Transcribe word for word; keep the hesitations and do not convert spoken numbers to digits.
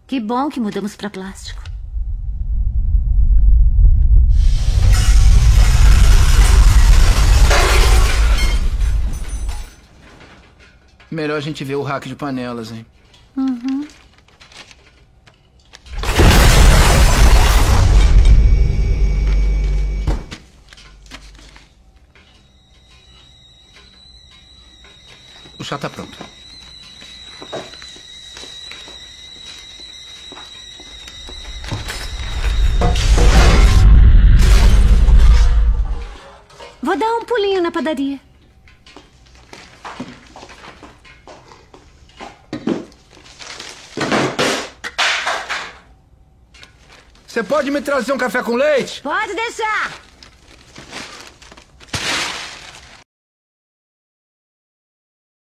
Que bom que mudamos para plástico. Melhor a gente ver o hack de panelas, hein? Uhum. O chá tá pronto. Vou dar um pulinho na padaria. Você pode me trazer um café com leite? Pode deixar.